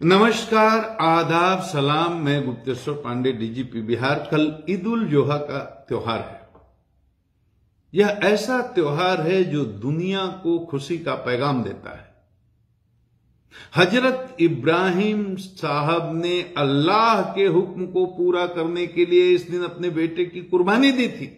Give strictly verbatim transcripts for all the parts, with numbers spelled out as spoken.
नमस्कार, आदाब, सलाम। मैं गुप्तेश्वर पांडे, डीजीपी बिहार। कल ईद उल जुहा का त्योहार है। यह ऐसा त्योहार है जो दुनिया को खुशी का पैगाम देता है। हजरत इब्राहिम साहब ने अल्लाह के हुक्म को पूरा करने के लिए इस दिन अपने बेटे की कुर्बानी दी थी।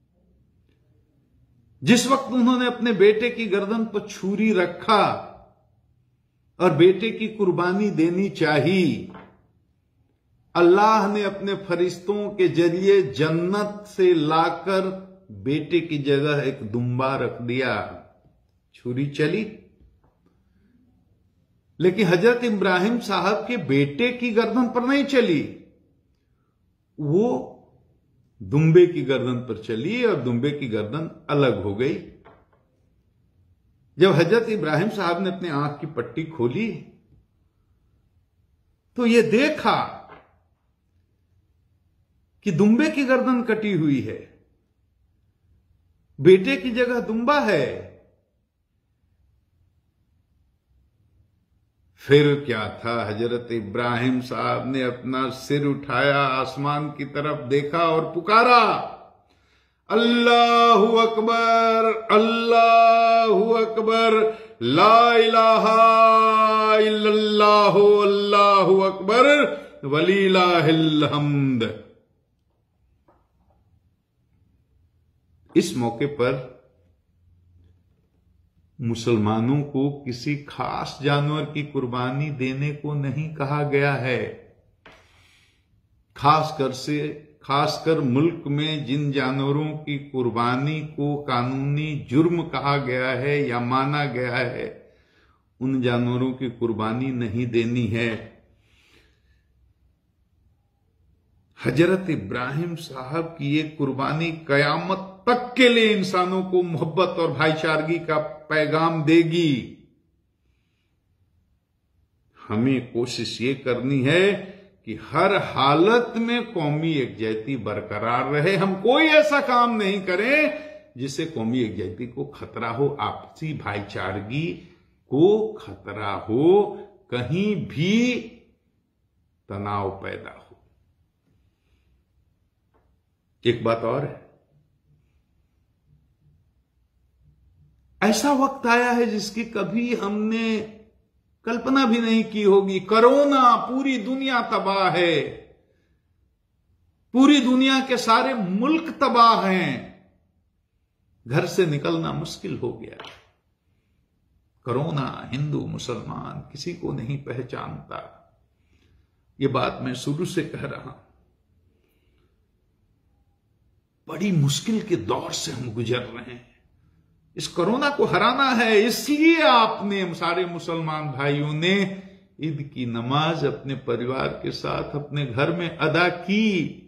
जिस वक्त उन्होंने अपने बेटे की गर्दन पर छुरी रखा और बेटे की कुर्बानी देनी चाहिए, अल्लाह ने अपने फरिश्तों के जरिए जन्नत से लाकर बेटे की जगह एक दुम्बा रख दिया। छुरी चली, लेकिन हजरत इब्राहिम साहब के बेटे की गर्दन पर नहीं चली, वो दुम्बे की गर्दन पर चली और दुम्बे की गर्दन अलग हो गई। जब हजरत इब्राहिम साहब ने अपनी आंख की पट्टी खोली तो यह देखा कि दुम्बे की गर्दन कटी हुई है, बेटे की जगह दुम्बा है। फिर क्या था, हजरत इब्राहिम साहब ने अपना सिर उठाया, आसमान की तरफ देखा और पुकारा, अल्लाहु अकबर, अल्लाहु अकबर, ला इलाहा इल्लल्लाह, अल्लाहु अकबर, वलिल्लाहिल हम्द। इस मौके पर मुसलमानों को किसी खास जानवर की कुर्बानी देने को नहीं कहा गया है। खासकर से खासकर मुल्क में जिन जानवरों की कुर्बानी को कानूनी जुर्म कहा गया है या माना गया है, उन जानवरों की कुर्बानी नहीं देनी है। हजरत इब्राहिम साहब की ये कुर्बानी कयामत तक के लिए इंसानों को मोहब्बत और भाईचारगी का पैगाम देगी। हमें कोशिश ये करनी है कि हर हालत में कौमी एकजुटता बरकरार रहे। हम कोई ऐसा काम नहीं करें जिससे कौमी एकजुटता को खतरा हो, आपसी भाईचारगी को खतरा हो, कहीं भी तनाव पैदा हो। एक बात और है, ऐसा वक्त आया है जिसकी कभी हमने कल्पना भी नहीं की होगी। कोरोना, पूरी दुनिया तबाह है, पूरी दुनिया के सारे मुल्क तबाह हैं, घर से निकलना मुश्किल हो गया। कोरोना हिंदू मुसलमान किसी को नहीं पहचानता। ये बात मैं शुरू से कह रहा हूं। बड़ी मुश्किल के दौर से हम गुजर रहे हैं। इस कोरोना को हराना है, इसलिए आपने सारे मुसलमान भाइयों ने ईद की नमाज अपने परिवार के साथ अपने घर में अदा की।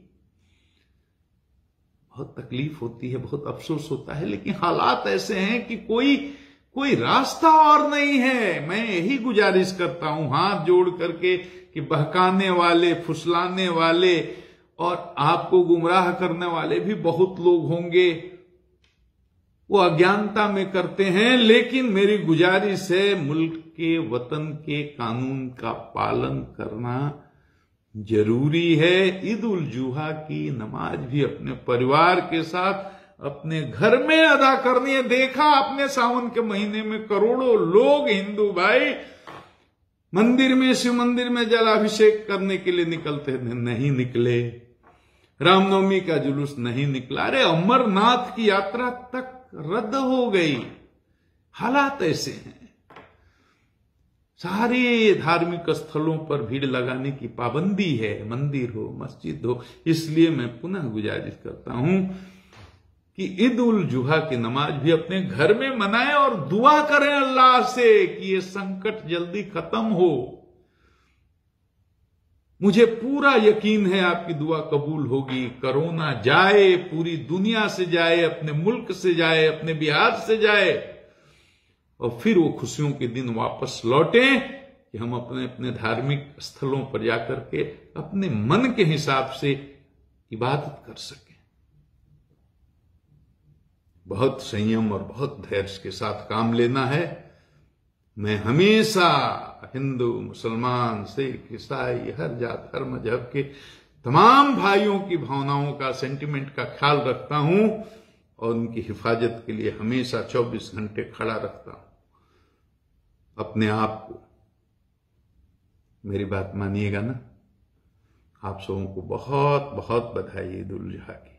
बहुत तकलीफ होती है, बहुत अफसोस होता है, लेकिन हालात ऐसे हैं कि कोई कोई रास्ता और नहीं है। मैं यही गुजारिश करता हूं हाथ जोड़ करके कि बहकाने वाले, फुसलाने वाले और आपको गुमराह करने वाले भी बहुत लोग होंगे, वो अज्ञानता में करते हैं, लेकिन मेरी गुजारिश है मुल्क के, वतन के कानून का पालन करना जरूरी है। ईद उल जुहा की नमाज भी अपने परिवार के साथ अपने घर में अदा करनी है। देखा आपने सावन के महीने में करोड़ों लोग, हिंदू भाई, मंदिर में, शिव मंदिर में जलाभिषेक करने के लिए निकलते थे, नहीं निकले। रामनवमी का जुलूस नहीं निकला। अरे अमरनाथ की यात्रा तक रद्द हो गई। हालात ऐसे हैं। सारे धार्मिक स्थलों पर भीड़ लगाने की पाबंदी है, मंदिर हो, मस्जिद हो। इसलिए मैं पुनः गुजारिश करता हूं कि ईद उल जुहा की नमाज भी अपने घर में मनाएं और दुआ करें अल्लाह से कि ये संकट जल्दी खत्म हो। मुझे पूरा यकीन है आपकी दुआ कबूल होगी। कोरोना जाए, पूरी दुनिया से जाए, अपने मुल्क से जाए, अपने बिहार से जाए, और फिर वो खुशियों के दिन वापस लौटें कि हम अपने अपने धार्मिक स्थलों पर जाकर के अपने मन के हिसाब से इबादत कर सकें। बहुत संयम और बहुत धैर्य के साथ काम लेना है। मैं हमेशा हिंदू, मुसलमान, सिख, ईसाई, हर जात हर मजहब के तमाम भाइयों की भावनाओं का, सेंटिमेंट का ख्याल रखता हूं और उनकी हिफाजत के लिए हमेशा चौबीस घंटे खड़ा रखता हूं अपने आप को। मेरी बात मानिएगा ना? आप सबों को बहुत बहुत बधाई ईद उल जुहा की।